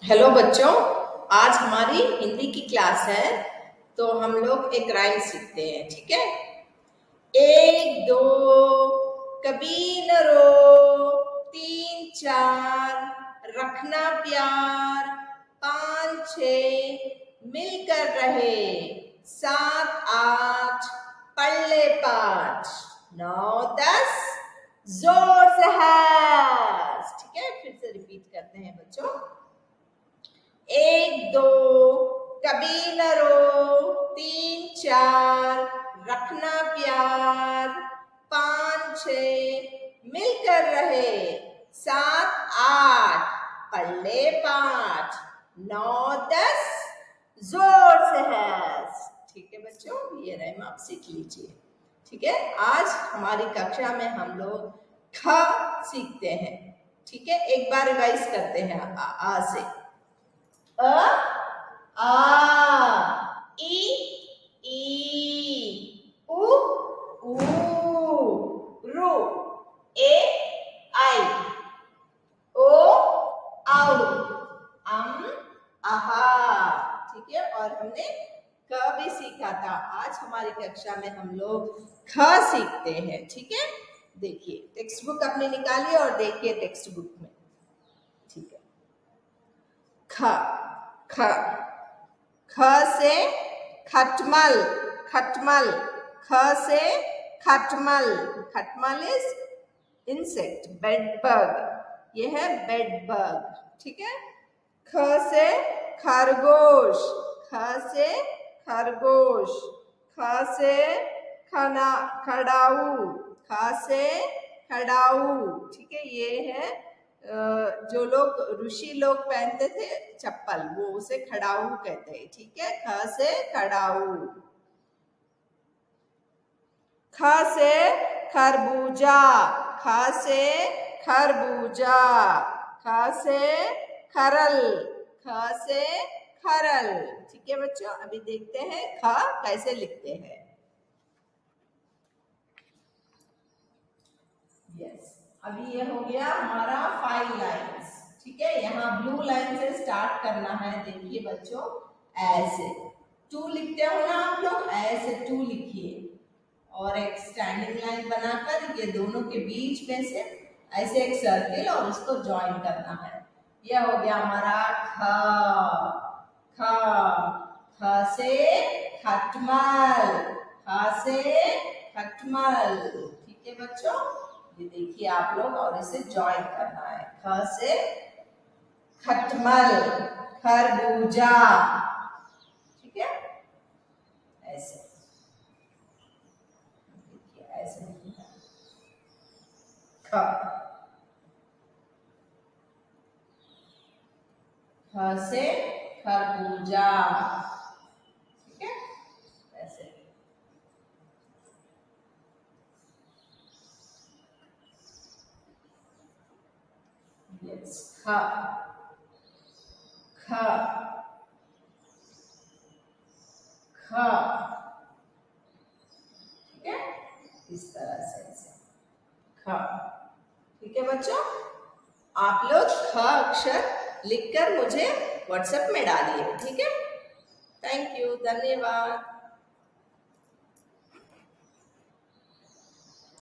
Hello बच्चों, आज हमारी हिंदी की क्लास है। तो हम लोग एक राइम सीखते हैं, ठीक है। एक दो कभी न रो, तीन चार रखना प्यार, पाँच छः मिलकर रहे, सात आठ पढ़ ले पाठ, नौ दस जोर से हंस। ठीक है, फिर से रिपीट करते हैं बच्चों। एक दो कभी न रो, तीन चार रखना प्यार, पाँच छः मिलकर रहे, सात आठ पढ़ ले पाठ, नौ दस जोर से हंस। ठीक है बच्चों, ये राइम आप सीख लीजिए। ठीक है, आज हमारी कक्षा में हम लोग ख सीखते हैं। ठीक है, एक बार रिवाइज करते हैं आ से। अ आ, ई ई, उ ऊ, रू, ए आई, ओ आउ, आहा। ठीक है, और हमने क भी सीखा था। आज हमारी कक्षा में हम लोग ख सीखते हैं। ठीक है, देखिए टेक्स्ट बुक अपनी निकालिए और देखिए टेक्स्ट बुक में। ठीक है, ख ख ख से खटमल, खटमल, ख से खटमल, खटमल इज इंसेक्ट, बेड बग, ये है बेड बग। ठीक है, ख से खरगोश, ख से खरगोश, ख से खड़ाऊ, ख से खड़ाऊ। ठीक है, ये है जो लोग ऋषि लोग पहनते थे चप्पल, वो उसे खड़ाऊ कहते हैं। ठीक है, ख से खड़ाऊ। ख से खरबूजा, ख से खरबूजा, ख से खरल, ख से खरल। ठीक है बच्चों, अभी देखते हैं ख कैसे लिखते हैं। यस, अभी ये हो गया हमारा 5 लाइन्स। ठीक है, यहाँ ब्लू लाइन से स्टार्ट करना है। देखिए बच्चों, ऐसे 2 लिखते हो ना आप लोग, ऐसे 2 लिखिए और एक स्टैंडिंग लाइन बनाकर ये दोनों के बीच में से ऐसे एक सर्किल और उसको ज्वाइन करना है। यह हो गया हमारा ख। ख, ख से खटमल, ख से खटमल। ठीक है बच्चों, ये देखिए आप लोग, और इसे ज्वाइन करना है। ख से खटमल, खरबूजा। ठीक है, ऐसे देखिए, ऐसे ख, ख से खरबूजा। ठीक है, ऐसे यस, ख ख ख। ठीक है, इस तरह से ऐसे ख। ठीक है बच्चों, आप लोग ख अक्षर लिखकर मुझे व्हाट्सएप में डालिए। ठीक है, थैंक यू, धन्यवाद।